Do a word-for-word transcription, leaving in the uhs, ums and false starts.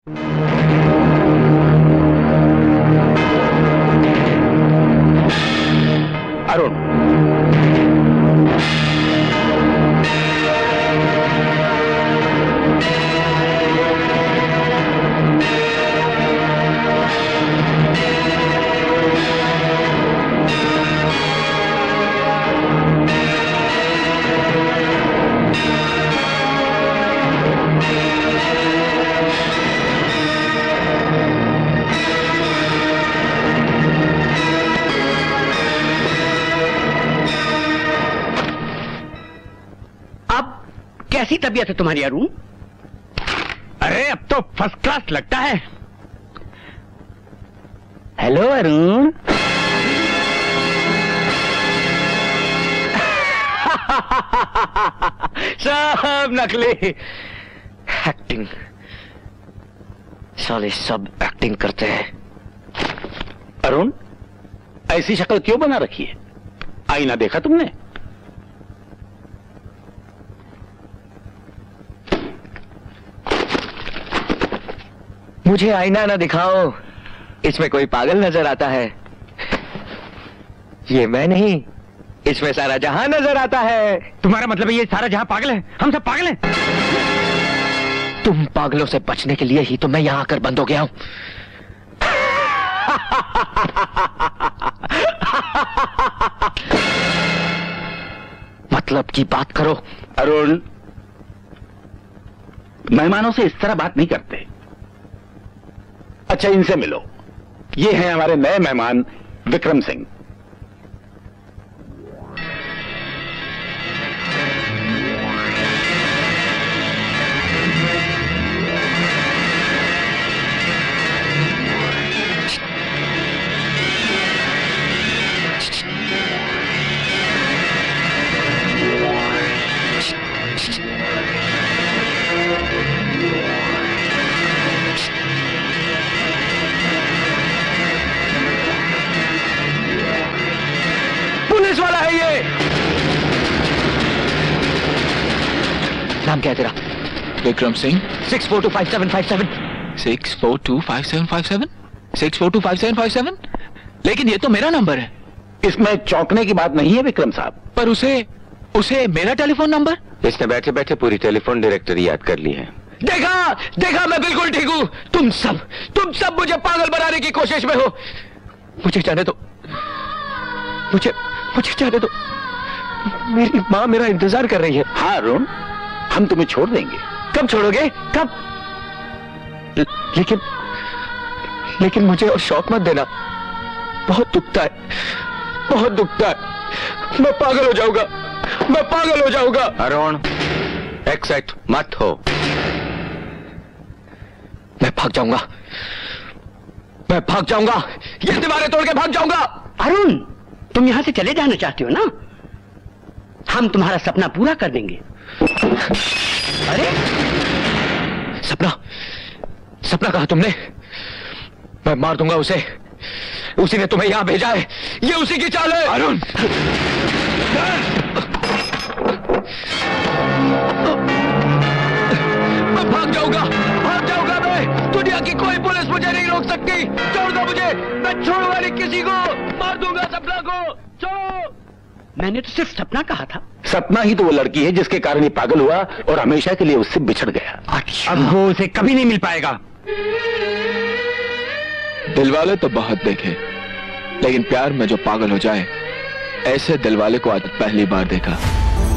अरुण, कैसी तबीयत है तुम्हारी अरुण? अरे अब तो फर्स्ट क्लास लगता है। हेलो अरुण। सब नकली एक्टिंग, साले सब एक्टिंग करते हैं। अरुण, ऐसी शक्ल क्यों बना रखी है? आईना देखा तुमने? मुझे आईना ना दिखाओ, इसमें कोई पागल नजर आता है। ये मैं नहीं, इसमें सारा जहां नजर आता है। तुम्हारा मतलब है ये सारा जहां पागल है? हम सब पागल हैं? तुम पागलों से बचने के लिए ही तो मैं यहां आकर बंद हो गया हूं। मतलब की बात करो। अरुण, मेहमानों से इस तरह बात नहीं करते। अच्छा, इनसे मिलो। ये हैं हमारे नए मेहमान विक्रम सिंह। पुलिस वाला है ये। नाम क्या है तेरा? Vikram Singh. Six four two five seven five seven. Six four two five seven five seven six four two five seven five seven. लेकिन ये तो मेरा नंबर है। इसमें चौंकने की बात नहीं है विक्रम साहब। पर उसे उसे मेरा टेलीफोन नंबर? इसने बैठे बैठे पूरी टेलीफोन डायरेक्टरी याद कर ली है। देखा देखा, मैं बिल्कुल ठीक हूँ। तुम सब तुम सब मुझे पागल बनाने की कोशिश में हो। मुझे जाने दो, मुझे मुझे जाने दो। मेरी माँ मेरा इंतजार कर रही है। हाँ अरुण, हम तुम्हें छोड़ देंगे। कब छोड़ोगे? कब? ल, लेकिन लेकिन मुझे और शौक मत देना। बहुत दुखता है, बहुत दुखता है। मैं पागल हो जाऊंगा, मैं पागल हो जाऊंगा। अरुण, एक्साइट मत हो। मैं भाग जाऊंगा, मैं भाग जाऊंगा। ये दीवारें तोड़ के भाग जाऊंगा। अरुण, तुम यहां से चले जाना चाहते हो ना? हम तुम्हारा सपना पूरा कर देंगे। अरे सपना, सपना कहा तुमने? मैं मार दूंगा उसे। उसी ने तुम्हें यहां भेजा है। ये उसी की चाल है। अरुण, मैं भाग जाऊंगा, भाग जाऊंगा मैं। दुनिया की कोई पुलिस मुझे नहीं रोक सकती। छोड़ दो मुझे, मैं छोड़ूंगा नहीं किसी को। मार दूंगा सपना को। छोड़ो। मैंने तो सिर्फ सपना कहा था। सपना ही तो वो लड़की है जिसके कारण ये पागल हुआ और हमेशा के लिए उससे बिछड़ गया। अच्छा, अब वो उसे कभी नहीं मिल पाएगा। दिलवाले तो बहुत देखे, लेकिन प्यार में जो पागल हो जाए, ऐसे दिलवाले को आज पहली बार देखा।